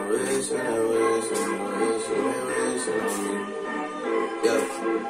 wish and I wish and I wish and they wishing on me. Yeah.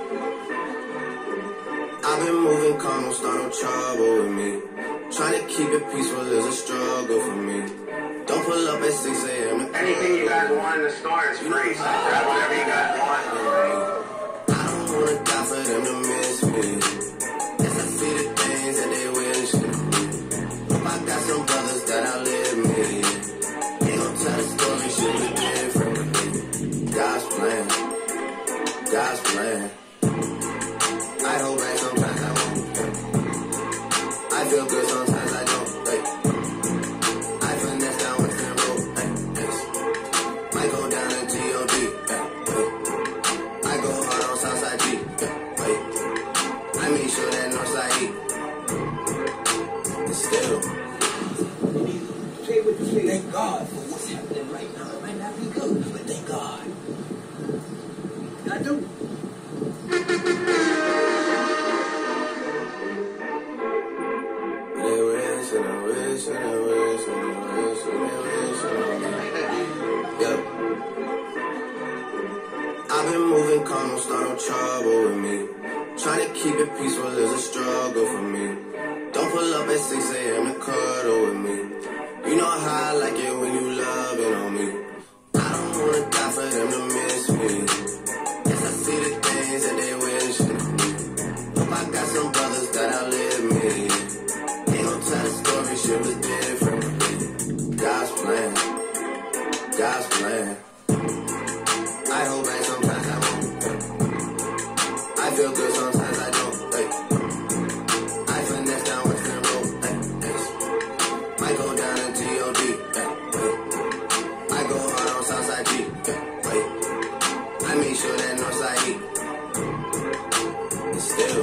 I've been moving calm, don't start no trouble with me. Trying to keep it peaceful is a struggle for me. Don't pull up at 6 a.m. Anything you guys want in the store is free, so grab whatever you guys want. I don't wanna die for them to miss me. As I see the things that they wish me. Hope I got some brothers that outlive me. Ain't gon' tell the story, shit be different. God's plan, God's plan. I hold back sometimes I won't. I feel good sometimes I don't. I finesse down Western Road. Might go down to G.O.D. I go hard on Southside G. I make sure that Northside E. And still. Thank God for what's happening right now. It might not be good, but thank God. I do. They wish and I wish and I wish and I wish and they wish on me. Yeah. I've been moving calm, don't start no trouble with me. Trying to keep it peaceful is a struggle for me. Don't pull up at 6 a.m. to cuddle with me. You know how I like it when you love it on me. I don't wanna die for them to miss me. Yes, I see the things that they wish me. Hope I got some brothers that outlive me. Ain't gon' tell the story, shit was different. God's plan, God's plan. I hold back sometimes I won't. I feel good sometimes I don't. I finesse down Western Road. Might go down to G.O.D. I go hard on Southside G. I make sure that Northside E. And still.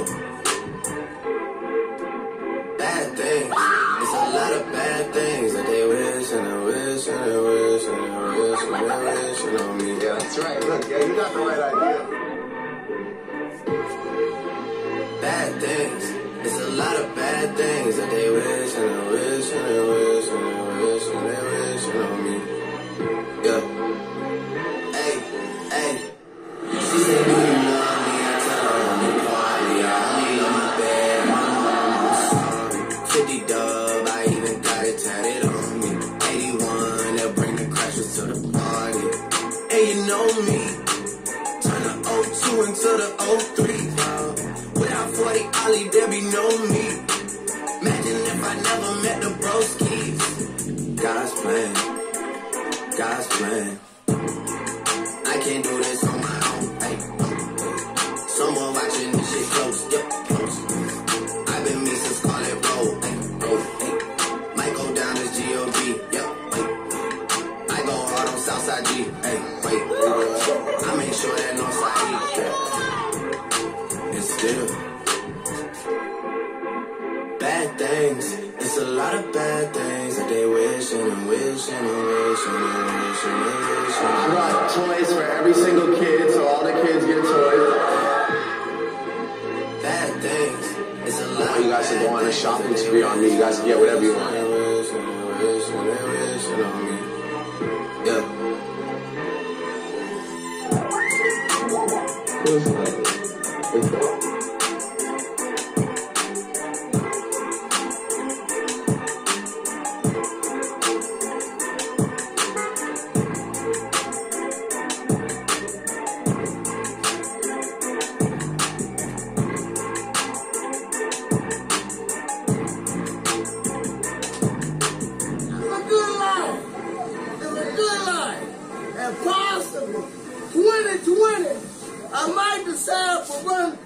Bad things. It's a lot of bad things that they wish and I wish and I wish and I wish and they wishing on me. Yeah, that's right. Look, yeah, you got the right idea. Bad things. It's a lot of bad things that they wish and I wish and I wish and I wish and they wishing on me. Yeah. Hey, hey. She said, do you love me? I tell her I'm in party. I only love my bed. My mom, I'm sorry. 50 dub, I even got it tatted on me. 81, they'll bring the crashers to the party. And you know me. Turn the 02 into the 03. Without 40 Ollie, there be no me. Imagine if I never met the broskies. God's plan, God's plan. I can't do this on my own. Hey. Someone watching this shit close, yep, close. I've been me since Scarlet Road. Hey. Might go down to G.O.D. Yep. I go hard on Southside G. Hey, wait. I make sure that Northside E. Yeah. And still. Bad things. It's a lot of bad things that they wishing and wishing and wishing and wishing and wishing. I got toys for every single kid, so all the kids get toys. Bad things. It's a lot. You guys can go on a shopping spree on me. You guys can get whatever you want. Possible. 2020, I might decide for run